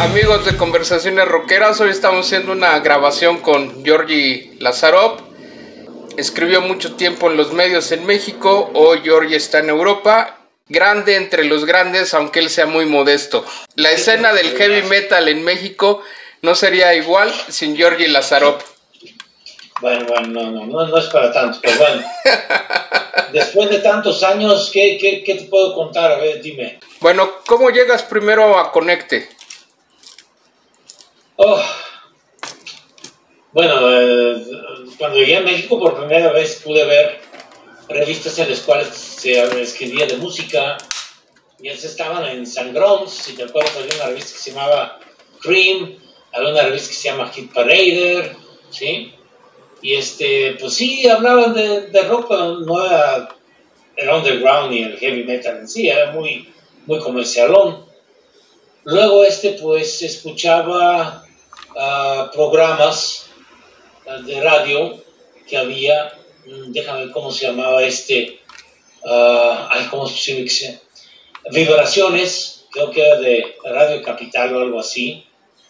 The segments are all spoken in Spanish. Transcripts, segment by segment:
Amigos de Conversaciones Rockeras, hoy estamos haciendo una grabación con Georgi Lazarov. Escribió mucho tiempo en los medios en México, hoy Georgi está en Europa. Grande entre los grandes, aunque él sea muy modesto. La escena del heavy metal en México no sería igual sin Georgi Lazarov. Bueno, no es para tanto, pero bueno. Después de tantos años, ¿qué te puedo contar? A ver, dime. Bueno, ¿cómo llegas primero a Conecte? Cuando llegué a México por primera vez pude ver revistas en las cuales se escribía de música. Y esas estaban en Sangrons, si te acuerdas, había una revista que se llamaba Cream, había una revista que se llama Hit Parader, ¿sí? Y pues sí, hablaban de rock, pero no era el underground ni el heavy metal en sí, era muy, muy comercialón. Luego pues escuchaba programas de radio que había, déjame ver cómo se llamaba ¿cómo es posible que sea? Vibraciones, creo que era de Radio Capital o algo así.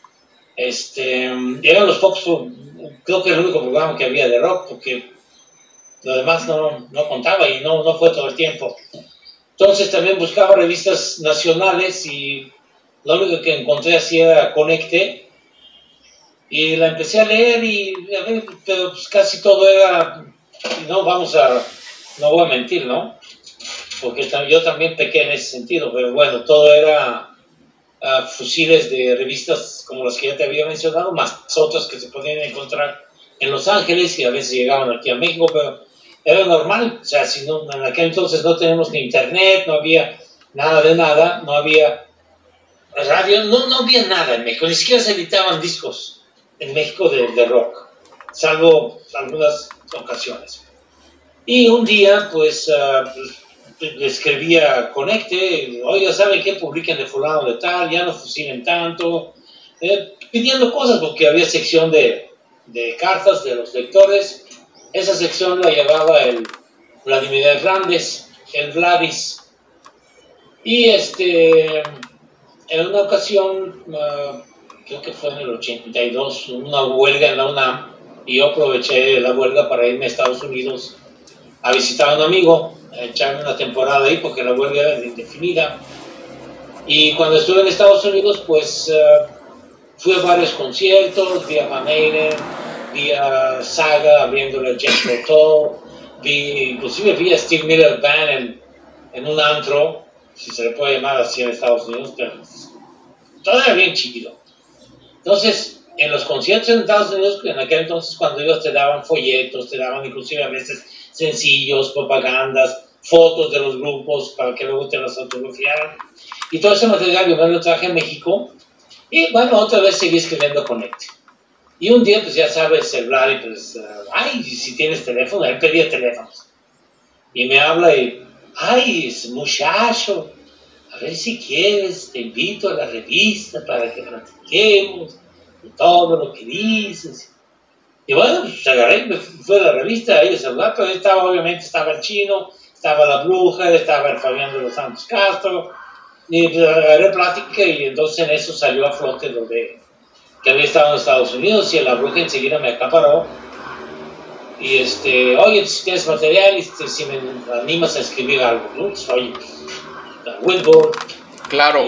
Eran los pocos, creo que el único programa que había de rock, porque lo demás no contaba y no fue todo el tiempo. Entonces también buscaba revistas nacionales y lo único que encontré así era Conecte, y la empecé a leer pero pues casi todo era, no voy a mentir, ¿no? Porque yo también pequé en ese sentido, pero bueno, todo era fusiles de revistas como las que ya te había mencionado, más otras que se podían encontrar en Los Ángeles y a veces llegaban aquí a México, pero era normal. O sea, en aquel entonces no tenemos ni internet, no había nada de nada, no había radio, no había nada en México, ni siquiera se editaban discos en México de rock, salvo algunas ocasiones. Y un día, pues, le escribía Conecte, oiga, ¿saben qué? Publiquen de fulano de tal, ya no fusilen tanto, pidiendo cosas, porque había sección de cartas de los lectores. Esa sección la llevaba el Vladimir Hernández, el Vladis. Y en una ocasión, creo que fue en el 82, una huelga en la UNAM, y yo aproveché la huelga para irme a Estados Unidos a visitar a un amigo, a echarme una temporada ahí, porque la huelga era indefinida. Y cuando estuve en Estados Unidos, pues fui a varios conciertos, vi a Van Halen, vi a Saga abriéndole a Jethro Tull, inclusive vi a Steve Miller Band en un antro, si se le puede llamar así en Estados Unidos, pero todo era bien chido. Entonces, en los conciertos en Estados Unidos, en aquel entonces, cuando ellos te daban folletos, te daban inclusive a veces sencillos, propagandas, fotos de los grupos para que luego te las autografiaran. Y todo ese material yo me lo traje a México. Y bueno, otra vez seguí escribiendo Conecte. Y un día, pues ya sabes, el Vlad, pues, si tienes teléfono, él pedía teléfonos. Y me habla y, muchacho, a ver si quieres, te invito a la revista para que platiquemos de todo lo que dices. Y bueno, pues agarré, me fui a la revista ahí de celular, pero obviamente estaba el Chino, estaba la Bruja, estaba el Fabián de los Santos Castro, y pues agarré plática, y entonces en eso salió a flote lo de que había estado en Estados Unidos, y la Bruja enseguida me acaparó. Y oye, si tienes material, si me animas a escribir algo, ¿no? Pues, oye, Wilbur. Claro.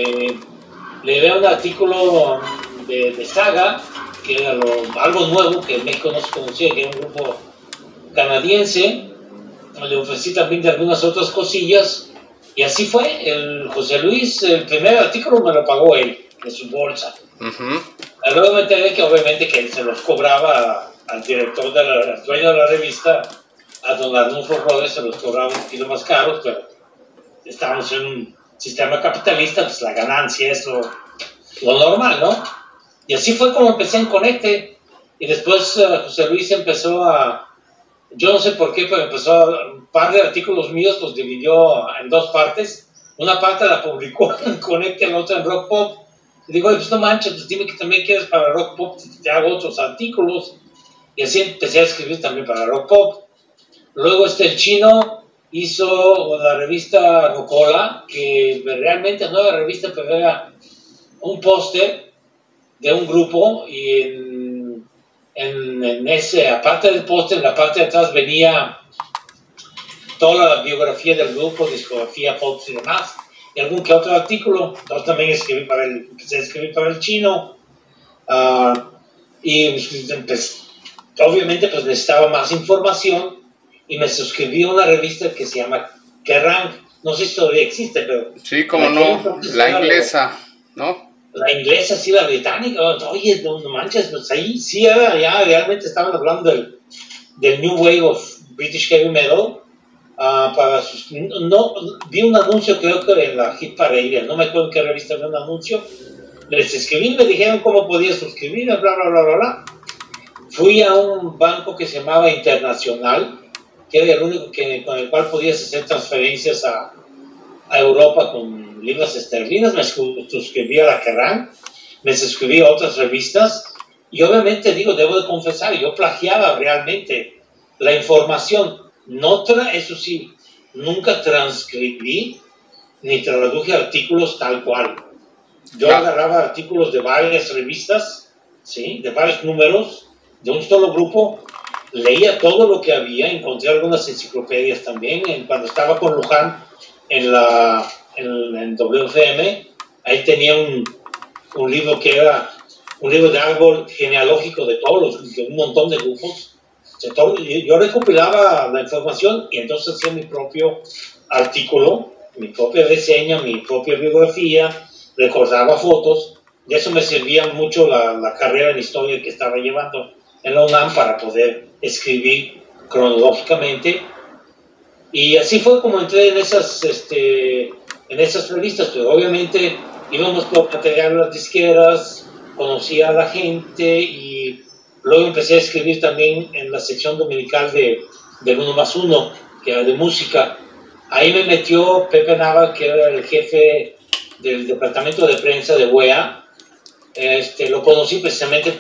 Le veo un artículo de Saga, que era algo nuevo que en México no se conocía, que era un grupo canadiense. Le ofrecí también de algunas otras cosillas, y así fue. El José Luis, el primer artículo me lo pagó él, de su bolsa. Luego me enteré que obviamente que él se los cobraba al director, al dueño de la revista, a don Arnulfo Rodes, se los cobraba un poquito más caros, pero estábamos en un sistema capitalista, pues la ganancia es lo normal, ¿no? Y así fue como empecé en Conecte. Y después José Luis empezó yo no sé por qué, pero empezó un par de artículos míos, los dividió en dos partes. Una parte la publicó en Conecte, la otra en Rock Pop. Y digo, pues no manches, pues dime que también quieres para Rock Pop, te hago otros artículos. Y así empecé a escribir también para Rock Pop. Luego el Chino hizo la revista Rocola, que realmente no era revista, pero era un póster de un grupo y en ese, aparte del póster, en la parte de atrás venía toda la biografía del grupo, discografía, fotos y demás, y algún que otro artículo. Entonces también empecé a escribir para el chino, y pues, obviamente pues necesitaba más información y me suscribí a una revista que se llama Kerrang. No sé si todavía existe, pero... Sí, como no, la inglesa, ¿no? La inglesa, sí, la británica. Oye, no manches, pues ahí sí ya realmente estaban hablando del New Wave of British Heavy Metal. Vi un anuncio, creo que en la Hit Parade, no me acuerdo en qué revista vi un anuncio. Les escribí, me dijeron cómo podía suscribir, bla, bla, bla, bla, bla. Fui a un banco que se llamaba Internacional, que era el único con el cual podías hacer transferencias a Europa con libras esterlinas. Me suscribí a la Kerrang, me suscribí a otras revistas, y obviamente debo de confesar, yo plagiaba realmente la información. Eso sí, nunca transcribí ni traduje artículos tal cual. Yo agarraba artículos de varias revistas, ¿sí? De varios números, de un solo grupo, leía todo lo que había, encontré algunas enciclopedias también. Cuando estaba con Luján en WFM, ahí tenía un libro que era un libro de árbol genealógico de un montón de grupos. Yo recopilaba la información y entonces hacía mi propio artículo, mi propia reseña, mi propia biografía, recordaba fotos. De eso me servía mucho la carrera en historia que estaba llevando en la UNAM para poder escribir cronológicamente. Y así fue como entré en esas revistas, pero obviamente íbamos por material a las disqueras, conocía a la gente, y luego empecé a escribir también en la sección dominical del 1+1, que era de música. Ahí me metió Pepe Nava, que era el jefe del departamento de prensa de UEA. Lo conocí precisamente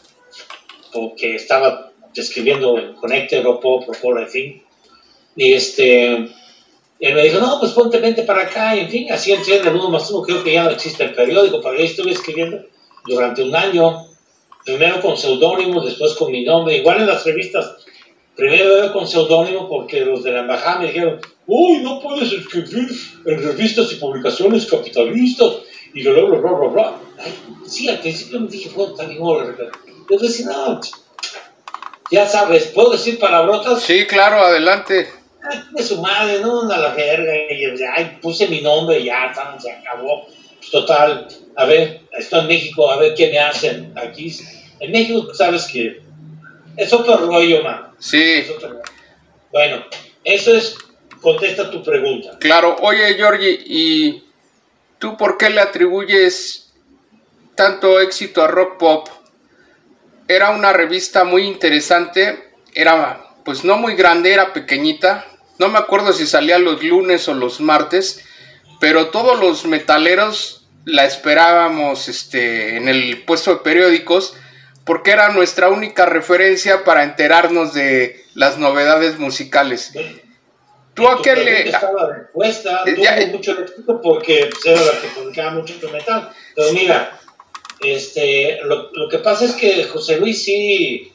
porque estaba escribiendo en Conecte, Europop, en fin. Y él me dijo, no, pues vente para acá, y en fin, así entré en el 1+1. Creo que ya no existe el periódico, pero ahí estuve escribiendo durante un año, primero con seudónimo, después con mi nombre, igual en las revistas. Primero era con seudónimo porque los de la embajada me dijeron, uy, no puedes escribir en revistas y publicaciones capitalistas, y bla, bla, bla, bla, bla. Ay, sí, al principio me dije, bueno, también, yo decía, no, ya sabes, ¿puedo decir palabrotas? Sí, claro, adelante. Ay, de su madre, no, a la verga, y puse mi nombre y ya, se acabó. Pues, total, a ver, estoy en México, a ver qué me hacen aquí. En México, sabes que es otro rollo, man. Sí. Bueno, contesta tu pregunta. Claro, oye, Georgie, ¿y tú por qué le atribuyes tanto éxito a Rock Pop? Era una revista muy interesante, era pues no muy grande, era pequeñita. No me acuerdo si salía los lunes o los martes, pero todos los metaleros la esperábamos en el puesto de periódicos, porque era nuestra única referencia para enterarnos de las novedades musicales. ¿Tú a qué le...? Estaba la respuesta, tuvo mucho éxito porque era la que publicaba mucho metal. Pero mira, lo que pasa es que José Luis sí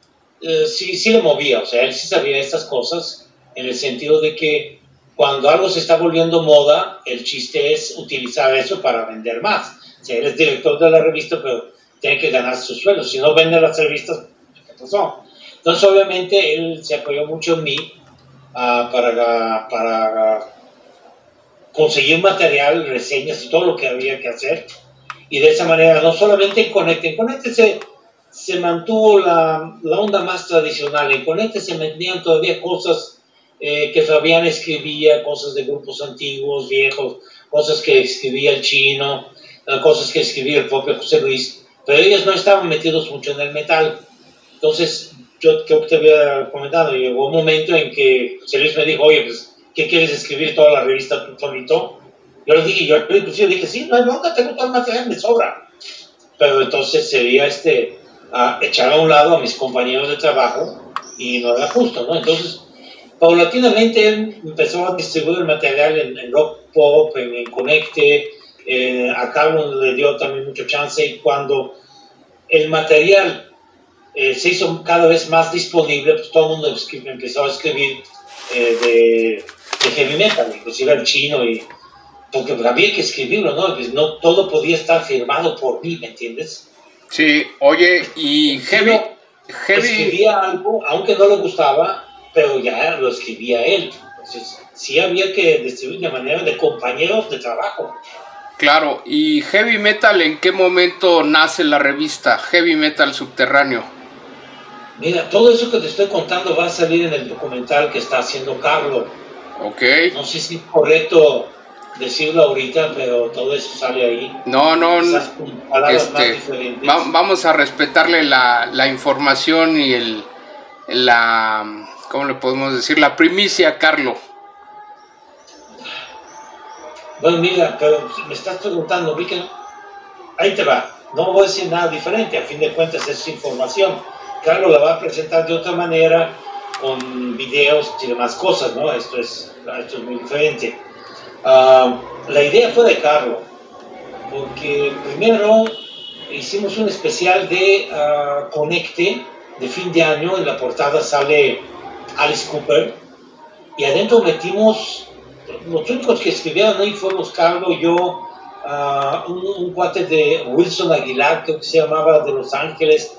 le movía, o sea, él sí sabía estas cosas, en el sentido de que cuando algo se está volviendo moda, el chiste es utilizar eso para vender más. O sea, él es director de la revista, pero tiene que ganar su sueldo. Si no vende las revistas, ¿qué pasó? Entonces, obviamente, él se apoyó mucho en mí para conseguir material, reseñas y todo lo que había que hacer. Y de esa manera, no solamente en Conecte se mantuvo la onda más tradicional. En Conecte se metían todavía cosas que Fabián escribía, cosas de grupos antiguos, viejos, cosas que escribía el Chino, cosas que escribía el propio José Luis, pero ellos no estaban metidos mucho en el metal. Entonces, yo creo que te había comentado, llegó un momento en que José Luis me dijo, oye, pues, ¿qué quieres escribir toda la revista tú solito? Yo le dije, dije, sí, no hay bronca, tengo todo el material, me sobra. Pero entonces sería echar a un lado a mis compañeros de trabajo, y no era justo, ¿no? Entonces, paulatinamente él empezó a distribuir el material en Rock Pop, en Conecte, A Carlos le dio también mucho chance, y cuando el material se hizo cada vez más disponible, pues todo el mundo empezó a escribir de heavy metal, inclusive el chino, y porque había que escribirlo, ¿no? Pues no todo podía estar firmado por mí, ¿me entiendes? Sí, oye, y Heavy... Escribía algo, aunque no le gustaba, pero ya lo escribía él. Entonces, sí había que distribuir de manera de compañeros de trabajo. Claro, ¿y Heavy Metal en qué momento nace la revista Heavy Metal Subterráneo? Mira, todo eso que te estoy contando va a salir en el documental que está haciendo Carlos. Ok. No sé si es correcto decirlo ahorita, pero todo eso sale ahí. No, quizás con palabras más diferentes. Vamos a respetarle la información y ¿cómo le podemos decir? La primicia a Carlos. Bueno, mira, pero me estás preguntando, vi que ahí te va. No voy a decir nada diferente, a fin de cuentas es información. Carlos la va a presentar de otra manera, con videos y demás cosas, ¿no? Esto es muy diferente. La idea fue de Carlos, porque primero hicimos un especial de Conecte de fin de año. En la portada sale Alice Cooper, y adentro metimos, los únicos que escribieron ahí fuimos Carlos, yo, un cuate de Wilson Aguilar, creo que se llamaba, de Los Ángeles,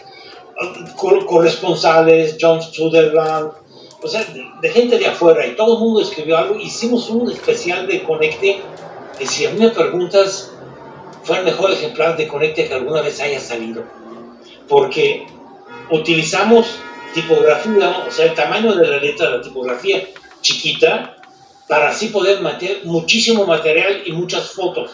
corresponsales, John Sutherland, o sea, de gente de afuera, y todo el mundo escribió algo. Hicimos un especial de Conecte, que si a mí me preguntas, fue el mejor ejemplar de Conecte que alguna vez haya salido, porque utilizamos tipografía, o sea, el tamaño de la letra, la tipografía chiquita, para así poder meter muchísimo material y muchas fotos.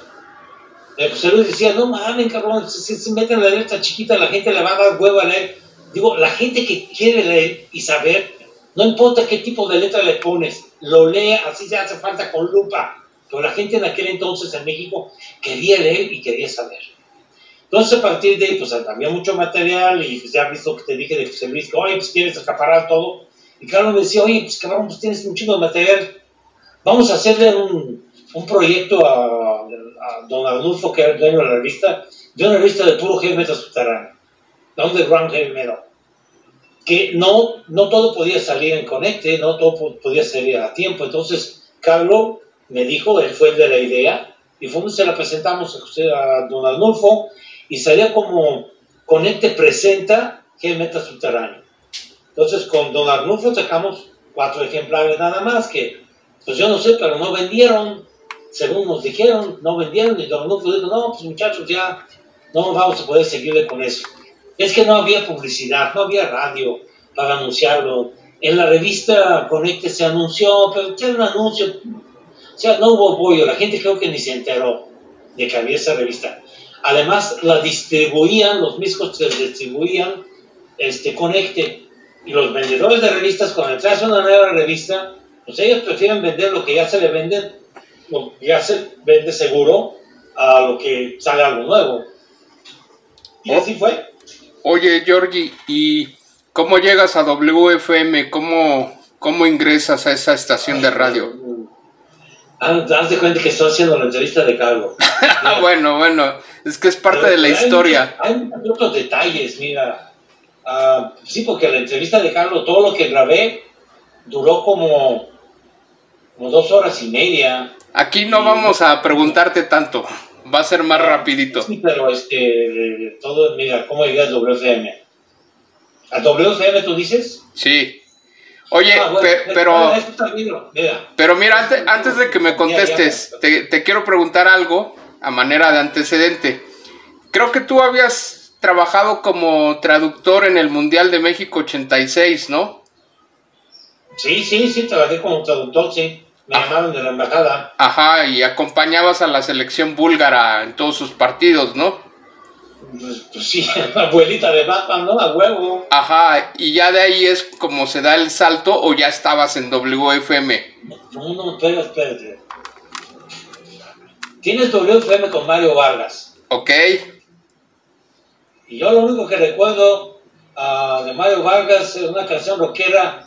José Luis decía, no mames, cabrón, si meten la letra chiquita, la gente le va a dar huevo a leer. Digo, la gente que quiere leer y saber, no importa qué tipo de letra le pones, lo lee, así se hace falta con lupa. Pero la gente en aquel entonces en México quería leer y quería saber. Entonces, a partir de ahí, pues había mucho material, y pues ya has visto que te dije de José Luis, que, oye, pues quieres acaparar todo. Y Carlos me decía, oye, pues cabrón, pues tienes un chingo de material, vamos a hacerle un proyecto a don Arnulfo, que era el dueño de la revista, de una revista de puro heavy metal subterráneo, de underground heavy metal, que no todo podía salir en Conecte, no todo podía salir a tiempo. Entonces Carlos me dijo, él fue el de la idea, y fuimos, se la presentamos a don Arnulfo, y salía como Conecte presenta heavy metal subterráneo. Entonces con don Arnulfo sacamos 4 ejemplares nada más, que pues yo no sé, pero no vendieron, según nos dijeron, no vendieron, y don Arnulfo dijo, no, pues muchachos, ya no vamos a poder seguirle con eso. Es que no había publicidad, no había radio para anunciarlo. En la revista Conecte se anunció, pero era un anuncio, o sea, no hubo apoyo, la gente creo que ni se enteró de que había esa revista. Además, la distribuían, los mismos que distribuían Conecte, y los vendedores de revistas, cuando traes una nueva revista, pues ellos prefieren vender lo que ya se le vende, lo que ya se vende seguro, a lo que sale algo nuevo. Y así fue. Oye, Georgie, ¿y cómo llegas a WFM? ¿Cómo ingresas a esa estación de radio? Haz de cuenta que estoy haciendo la entrevista de Carlos. Bueno, es que es parte de la historia. Hay muchos otros detalles, mira. Sí, porque la entrevista de Carlos, todo lo que grabé, duró como 2 horas y media. Aquí no vamos a preguntarte tanto, va a ser más rapidito. Sí, pero todo, mira, ¿cómo llegas a WFM? ¿A WFM tú dices? Sí. Oye, pero mira, antes de que me contestes, te quiero preguntar algo a manera de antecedente. Creo que tú habías trabajado como traductor en el Mundial de México 86, ¿no? Sí, trabajé como traductor, sí. Me llamaron de la embajada. Ajá, y acompañabas a la selección búlgara en todos sus partidos, ¿no? Pues sí, abuelita de Batman, ¿no? A huevo. Ajá, y ya de ahí es como se da el salto, ¿o ya estabas en WFM? No, espérate. Tienes WFM con Mario Vargas. Ok. Y yo lo único que recuerdo de Mario Vargas es una canción rockera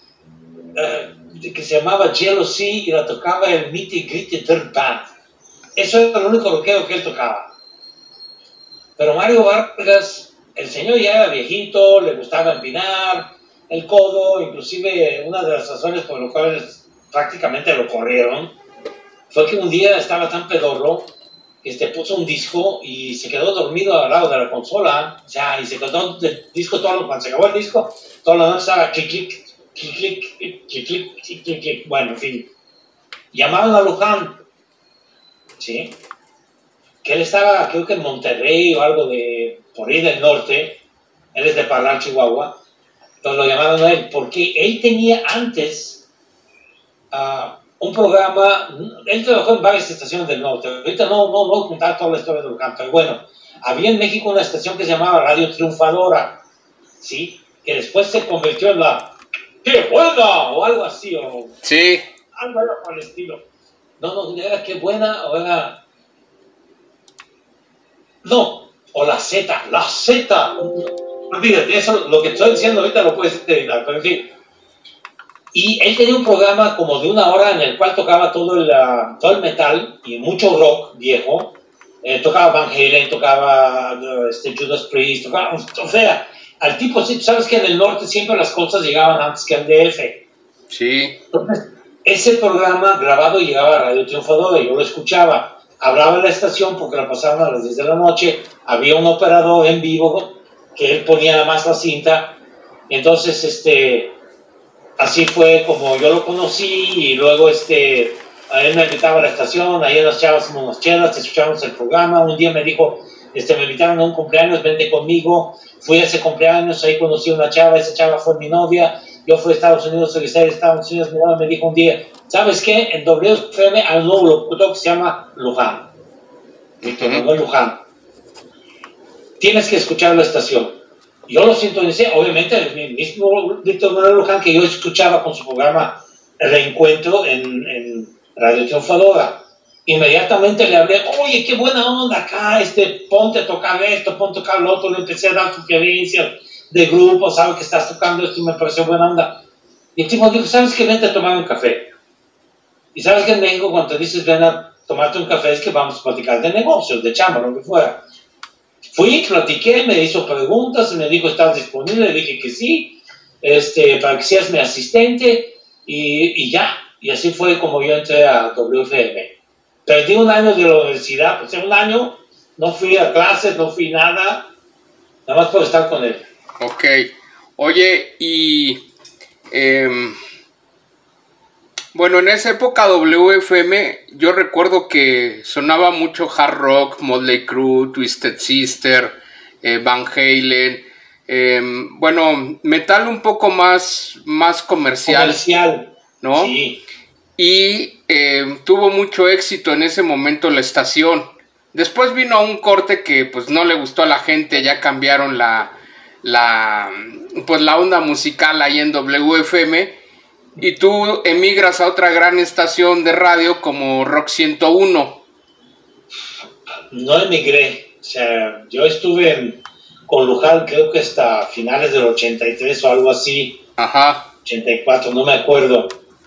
que se llamaba Jealousy, y la tocaba el Nitty Gritty Dirt Band. Eso era lo único rockero que él tocaba. Pero Mario Vargas, el señor ya era viejito, le gustaba empinar el codo, inclusive una de las razones por las cuales prácticamente lo corrieron fue que un día estaba tan pedorro que puso un disco y se quedó dormido al lado de la consola, o sea, y se quedó el disco cuando se acabó el disco, toda la noche estaba clic, clic, clic, clic, clic, clic, clic, clic, clic. Bueno, en fin, llamaron a Luján, ¿sí? Que él estaba, creo que en Monterrey o algo de por ahí del norte, él es de Parral, Chihuahua, entonces lo llamaron a él, porque él tenía antes un programa, él trabajó en varias estaciones del norte, ahorita no voy a contar toda la historia de Luján, pero bueno, había en México una estación que se llamaba Radio Triunfadora, ¿sí? Que después se convirtió en la ¡Qué buena! O algo así, o Sí. algo era por el estilo. No, era Qué buena, o era... No, o la Z. Olvídate, eso, lo que estoy diciendo ahorita lo puedes editar, pero en fin. Y él tenía un programa como de 1 hora en el cual tocaba todo el metal y mucho rock viejo. Tocaba Van Halen, tocaba Judas Priest, tocaba, o sea, al tipo, sí, tú sabes que en el norte siempre las cosas llegaban antes que al DF. Sí. Entonces, ese programa grabado llegaba a Radio Triunfadora y yo lo escuchaba. Hablaba en la estación porque la pasaban a las 10 de la noche, había un operador en vivo que él ponía nada más la cinta, entonces así fue como yo lo conocí y luego a él me invitaba a la estación, ahí nos echábamos unas chelas, escuchábamos el programa, un día me dijo, me invitaron a un cumpleaños, vente conmigo, fui a ese cumpleaños, ahí conocí a una chava, esa chava fue mi novia, yo fui a Estados Unidos, regresé a Estados Unidos, mi novia me dijo un día, ¿sabes qué? En WFM hay un nuevo locutor que se llama Luján, Víctor Manuel Luján, tienes que escuchar la estación. Yo lo sintonicé, obviamente, el mismo Víctor Manuel Luján que yo escuchaba con su programa Reencuentro en Radio Triunfadora. Inmediatamente le hablé, oye, qué buena onda acá, ponte a tocar esto, ponte a tocar lo otro, le empecé a dar sugerencias de grupo, sabes que estás tocando esto y me pareció buena onda. Y el tipo dijo, ¿sabes qué? Vente a tomar un café. Y sabes que en México cuando te dices ven a tomarte un café es que vamos a platicar de negocios, de chamba, lo que fuera. Fui, platiqué, me hizo preguntas, me dijo, ¿estás disponible? Le dije que sí, para que seas mi asistente, y ya. Y así fue como yo entré a WFM. Perdí 1 año de la universidad, pues en 1 año no fui a clases, no fui nada más por estar con él. Ok. Oye, y... bueno, en esa época WFM yo recuerdo que sonaba mucho hard rock, Motley Crue, Twisted Sister, Van Halen, bueno, metal un poco más comercial, ¿no? Sí. Y tuvo mucho éxito en ese momento la estación. Después vino un corte que pues no le gustó a la gente, ya cambiaron la onda musical ahí en WFM. Y tú emigras a otra gran estación de radio como Rock 101. No emigré, o sea, yo estuve con Luján creo que hasta finales del 83 o algo así. Ajá. 84, no me acuerdo.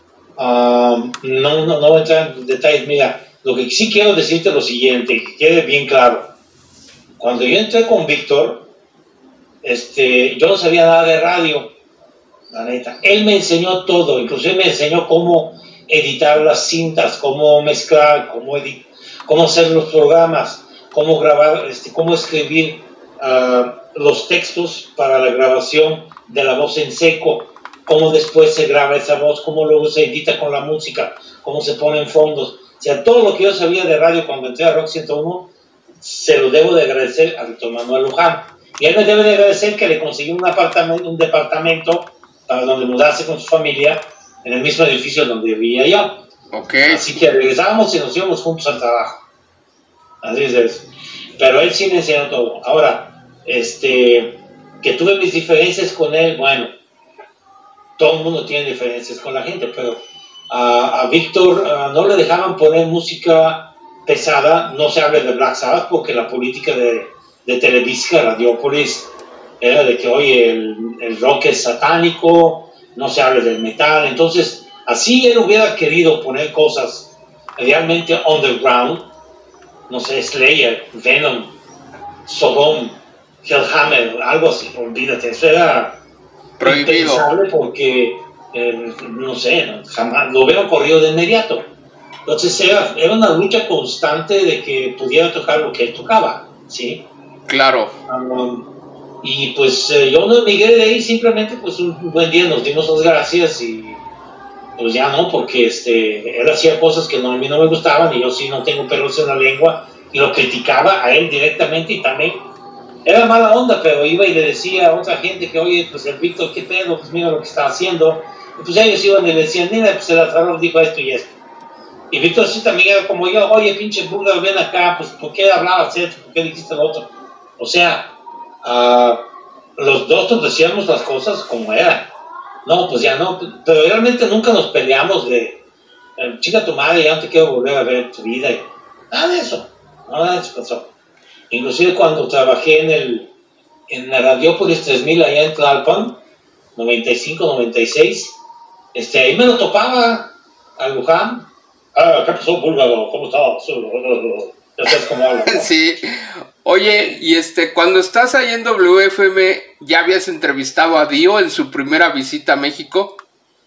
No voy a entrar en detalles. Mira, lo que sí quiero decirte es lo siguiente, que quede bien claro. Cuando yo entré con Víctor, yo no sabía nada de radio. La neta. Él me enseñó todo, inclusive me enseñó cómo editar las cintas, cómo mezclar, cómo hacer los programas, cómo grabar, cómo escribir los textos para la grabación de la voz en seco, cómo después se graba esa voz, cómo luego se edita con la música, cómo se ponen fondos. O sea, todo lo que yo sabía de radio cuando entré a Rock 101, se lo debo de agradecer a Víctor Manuel Luján. Y él me debe de agradecer que le conseguí un departamento para donde mudarse con su familia, en el mismo edificio donde vivía yo. Okay. Así que regresábamos y nos íbamos juntos al trabajo. Así es eso. Pero él sí me enseñó todo. Ahora, que tuve mis diferencias con él, bueno, todo el mundo tiene diferencias con la gente, pero a Víctor no le dejaban poner música pesada, no se habla de Black Sabbath, porque la política de Televisa, Radiopolis, era de que, oye, el rock es satánico, no se habla del metal. Entonces, así él hubiera querido poner cosas realmente underground, no sé, Slayer, Venom, Sodom, Hellhammer, algo así, olvídate, eso era prohibido. impensable porque, no sé, jamás lo hubiera ocurrido de inmediato. Entonces era una lucha constante de que pudiera tocar lo que él tocaba, ¿sí? Claro. Y pues yo no emigré de ahí, simplemente pues un buen día nos dimos las gracias y pues ya no, porque él hacía cosas que a mí no me gustaban y yo sí no tengo pelos en la lengua y lo criticaba a él directamente y también era mala onda, pero iba y le decía a otra gente que, oye, pues el Víctor, qué pedo, pues mira lo que está haciendo. Y pues ellos iban y le decían, mira, pues el Azaroff dijo esto y esto. Y Víctor sí también era como yo, oye, pinche Bulgar, ven acá, pues ¿por qué hablabas esto? ¿Por qué dijiste lo otro? O sea, los dos nos decíamos las cosas como eran. No, pues ya no, pero realmente nunca nos peleamos de, chica tu madre, ya no te quiero volver a ver en tu vida. Y nada de eso pasó. Inclusive cuando trabajé en la Radiópolis 3000 allá en Tlalpan, 95, 96, ahí me lo topaba a Luján. ¿Qué pasó, Búlgaro? ¿Cómo estás? Ya sabes cómo hablo, ¿no? Sí. Oye, y cuando estás ahí en WFM, ¿ya habías entrevistado a Dio en su primera visita a México?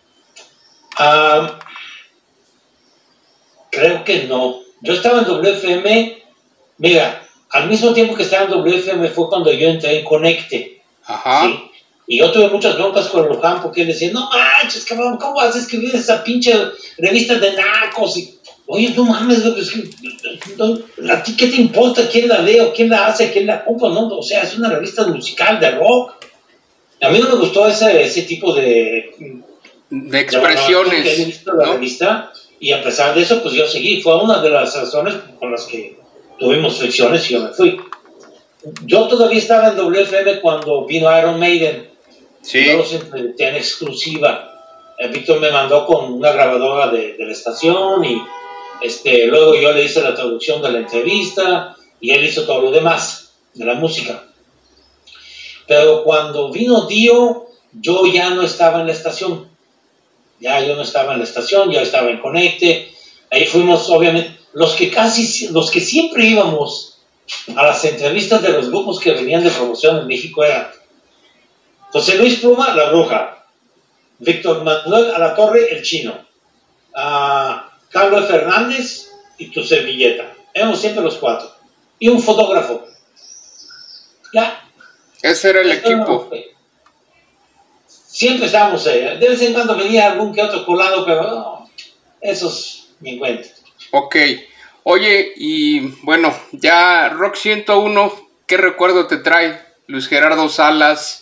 Creo que no. Yo estaba en WFM, mira, al mismo tiempo que estaba en WFM fue cuando yo entré en Conecte. Ajá. ¿Sí? Y yo tuve muchas broncas con Luján porque él decía, no manches, cabrón, ¿cómo vas a escribir esa pinche revista de nacos? Y, oye, no mames, ¿a ti qué te importa quién la lee o quién la hace, quién la compra? No, o sea, es una revista musical de rock. A mí no me gustó ese tipo de expresiones, que he visto la revista, y a pesar de eso, pues yo seguí. Fue una de las razones con las que tuvimos fricciones y yo me fui. Yo todavía estaba en WFM cuando vino Iron Maiden. Sí. Yo los entrevisté en exclusiva. Víctor me mandó con una grabadora de la estación y luego yo le hice la traducción de la entrevista y él hizo todo lo demás de la música. Pero cuando vino Dio, yo ya no estaba en la estación. Ya yo no estaba en la estación, ya estaba en Conecte. Ahí fuimos, obviamente, los que siempre íbamos a las entrevistas de los grupos que venían de promoción en México eran José Luis Pluma, La Bruja, Víctor Manuel Alatorre, El Chino, Carlos Fernández y Tu Servilleta. Éramos siempre los cuatro. Y un fotógrafo. Ya. Ese era el equipo. Siempre estábamos ahí. De vez en cuando venía algún que otro colado, pero no, esos ni cuenta. Ok. Oye, y bueno, ya Rock 101, ¿qué recuerdo te trae Luis Gerardo Salas?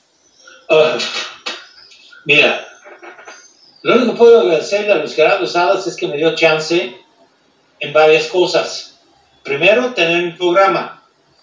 Mira, lo único que puedo agradecerle a Luis Gerardo Salas es que me dio chance en varias cosas. Primero, tener mi programa.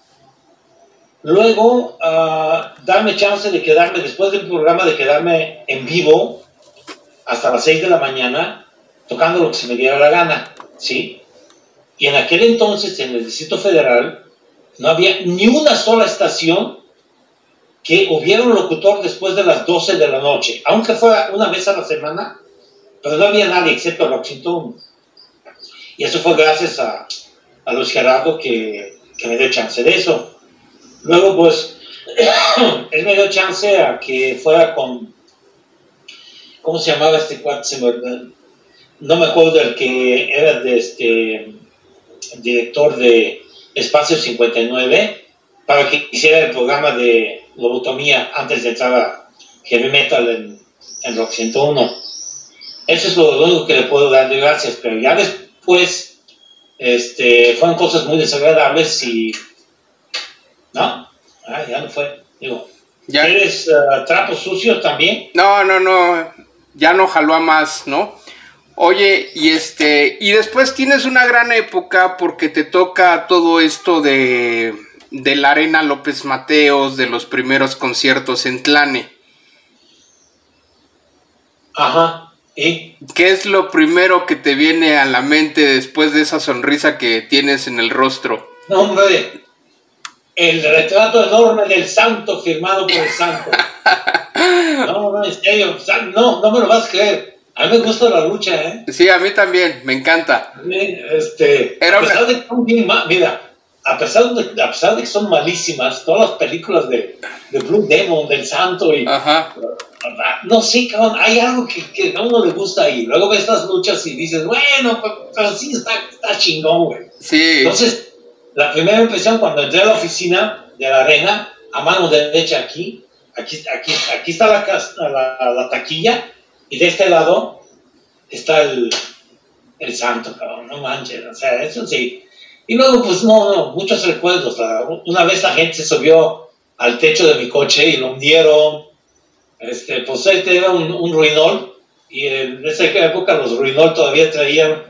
Luego, darme chance de quedarme, después del programa, de quedarme en vivo hasta las 6 de la mañana, tocando lo que se me diera la gana, ¿sí? Y en aquel entonces, en el Distrito Federal, no había ni una sola estación que hubiera un locutor después de las 12 de la noche, aunque fuera una vez a la semana, pero no había nadie excepto Rock 101. Y eso fue gracias a Luis Gerardo que me dio chance de eso. Luego, pues, él me dio chance a que fuera con, ¿cómo se llamaba este cuate? No me acuerdo del que era de director de Espacio 59, para que hiciera el programa de lobotomía antes de entrar a heavy metal en Rock 101. Eso es lo único que le puedo dar de gracias, pero ya después fueron cosas muy desagradables y no, ya no fue, digo. ¿Ya? ¿Eres trapo sucio también? No, ya no jaló a más, ¿no? Oye, y después tienes una gran época porque te toca todo esto de la Arena López Mateos, de los primeros conciertos en Tlane. Ajá, ¿y? ¿Qué es lo primero que te viene a la mente después de esa sonrisa que tienes en el rostro? No, hombre, el retrato enorme del santo firmado por el santo. No, en serio, no me lo vas a creer. A mí me gusta la lucha, ¿eh? Sí, a mí también, me encanta. A pesar de que son bien mira, a pesar de que son malísimas, todas las películas de Blue Demon, del Santo y... Ajá. No sé, cabrón, hay algo que a uno le gusta y luego ves estas luchas y dices, bueno, pero sí está chingón, güey. Sí. Entonces, la primera impresión cuando entré a la oficina de la arena, a mano derecha aquí está la taquilla y de este lado está el Santo, cabrón, no manches, o sea, eso sí. Y luego, pues no, muchos recuerdos. Una vez la gente se subió al techo de mi coche y lo hundieron. Pues este era un Ruinol, y en esa época los Ruinol todavía traían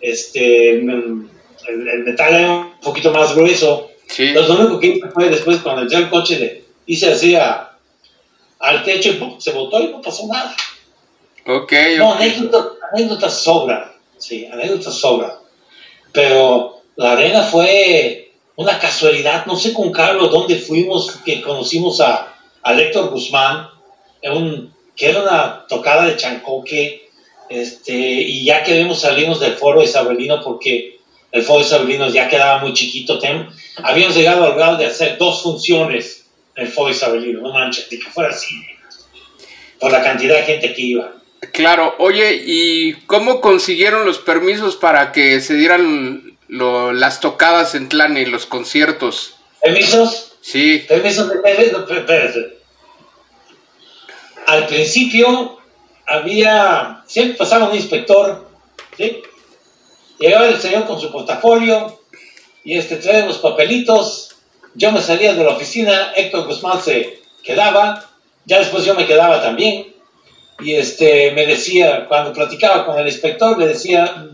el metal era un poquito más grueso. Sí. Entonces lo único que hice fue después, cuando entré al coche, hice así al techo y ¡pum! Se botó y no pasó nada. No, anécdotas sobran, sí, anécdotas sobran. Pero la arena fue una casualidad, no sé con Carlos dónde fuimos, que conocimos a Héctor Guzmán, que era una tocada de chancoque, y ya queremos salirnos del Foro Isabelino porque el Foro Isabelino ya quedaba muy chiquito. Habíamos llegado al grado de hacer 2 funciones en el Foro Isabelino, no manches, de que fuera así, por la cantidad de gente que iba. Claro, oye, ¿y cómo consiguieron los permisos para que se dieran las tocadas en Tlane, los conciertos? ¿Permisos? Sí. Permisos de espérate. Al principio siempre pasaba un inspector, ¿sí? Llegaba el señor con su portafolio y traía los papelitos. Yo me salía de la oficina, Héctor Guzmán se quedaba, ya después yo me quedaba también. Y me decía, cuando platicaba con el inspector, le decía,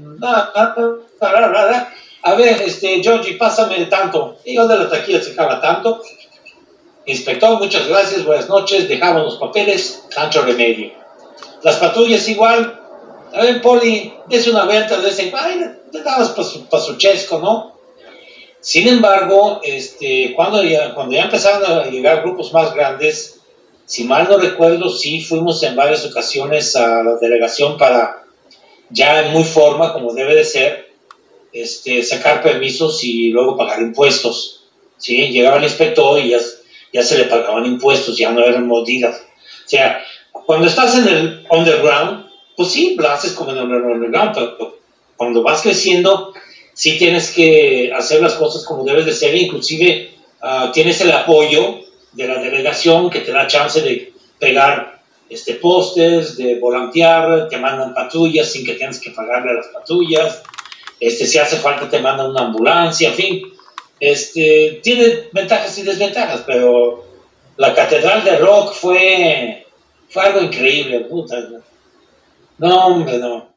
a ver, Georgie, pásame tanto. Y yo de la taquilla sacaba tanto. Inspector, muchas gracias, buenas noches, dejaban los papeles, Sancho Remedio. Las patrullas igual, a ver, Poli, dése una vuelta, le dabas para su chesco, ¿no? Sin embargo, cuando ya empezaron a llegar grupos más grandes, si mal no recuerdo, sí fuimos en varias ocasiones a la delegación para, ya en muy forma, como debe de ser, sacar permisos y luego pagar impuestos. ¿Sí? Llegaba el inspector y ya se le pagaban impuestos, ya no eran mordidas. O sea, cuando estás en el underground, pues sí, lo haces como en el underground, pero cuando vas creciendo, sí tienes que hacer las cosas como debes de ser, inclusive tienes el apoyo de la delegación que te da chance de pegar pósters, de volantear, te mandan patrullas sin que tengas que pagarle a las patrullas, si hace falta te mandan una ambulancia, en fin, tiene ventajas y desventajas, pero la Catedral de Rock fue algo increíble, puta. No, hombre, no.